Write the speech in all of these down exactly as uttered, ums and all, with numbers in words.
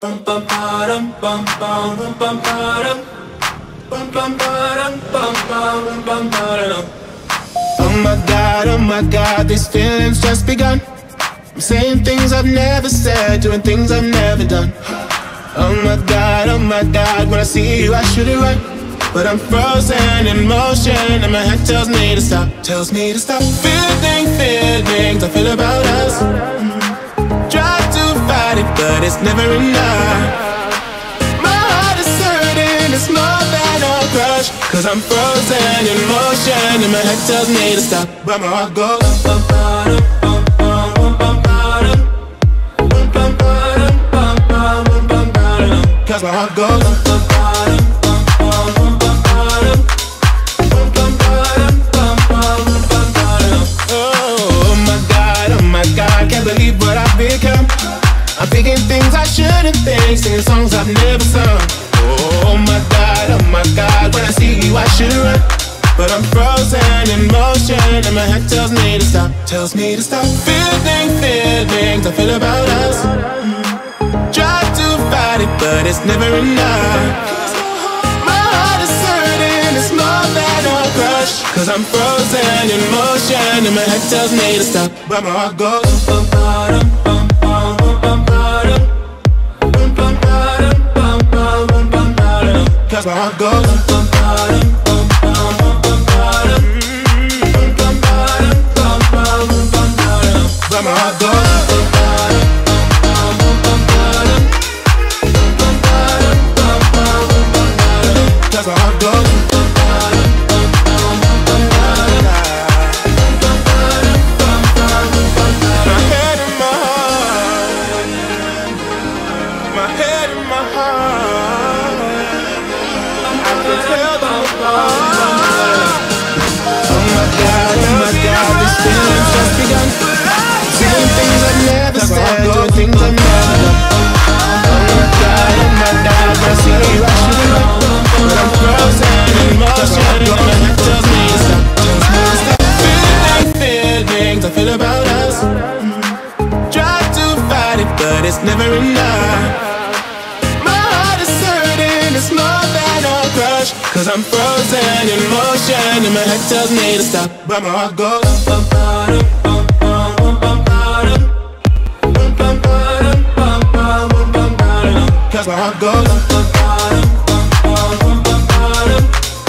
Oh my God, oh my God, these feelings just begun. I'm saying things I've never said, doing things I've never done. Oh my God, oh my God, when I see you I should it right, but I'm frozen in motion and my head tells me to stop, tells me to stop. Feeling, feelings I feel about us. Try to fight it, but it's never enough. My heart is hurting, it's more than a crush, cause I'm frozen in motion and my head tells me to stop, but my heart goes bum, bum, bum, bum, bum, bum, bum, bum, bum, bum, cause my heart goes bum, bum, bum, bum, bum, bum, oh my God, oh my God, can't believe what I've become. I'm thinking things I shouldn't think, singing songs I've never sung. Oh my God, oh my God, when I see you I should run, but I'm frozen in motion and my head tells me to stop, tells me to stop. Feeling, feelings I feel about us. Try to fight it, but it's never enough. My heart is hurting, it's more than a crush, cause I'm frozen in motion and my head tells me to stop, but my heart goes bum, bum, bum, bum, bum, bum, bum, cause my heart goes bum, bum, bum, bum, bum, bum, but my heart goes bum, cause my heart goes. My head and my heart, my head and my heart, I can tell them apart. Oh my God, oh my God, this feeling's just begun. Saying things I've never said, doing things I've never done. Oh my God, oh my God, when I see you I should run, but I'm frozen in motion and my head tells me to stop, tells me to stop. Feeling, feelings I feel about us. Try to fight it, but it's never enough. My heart is hurting, it's more than a crush, cause I'm frozen in motion and my head tells me to stop, but my heart goes bum, bum, bum, bum, bum, bum, bum, bum, cause my heart goes bum, bum, bum, bum, bum,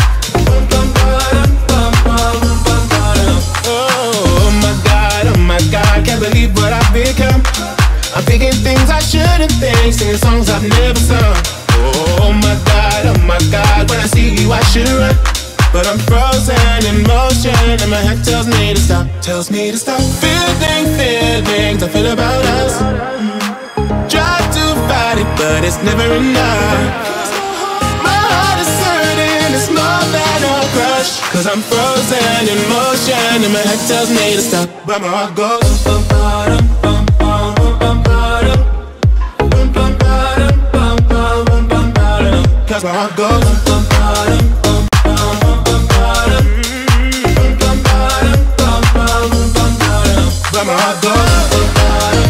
oh my God, oh my God, can't believe what I've become. I'm thinking things I shouldn't think, singing songs I've never sung. Oh my God, oh my God, when I see you I should run, but I'm frozen in motion and my head tells me to stop, tells me to stop. Feeling, feelings I feel about us. Try to fight it, but it's never enough. My heart is hurting, it's more than a crush, cause I'm frozen in motion and my head tells me to stop, but my heart goes bum, bum, bum, bum, bum, bum, bum, bum, bum, cause my heart goes bum, bum, bum, bum, bum, bum, but my heart goes bum, bum,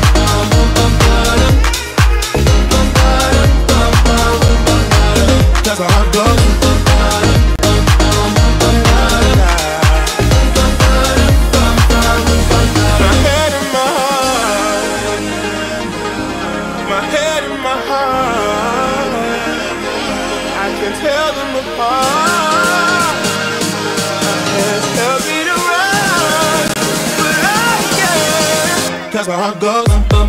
cause my heart goes. My head and my heart, my head and my heart, I can tell them apart. Can't tell me to run, but I can, cause my heart goes.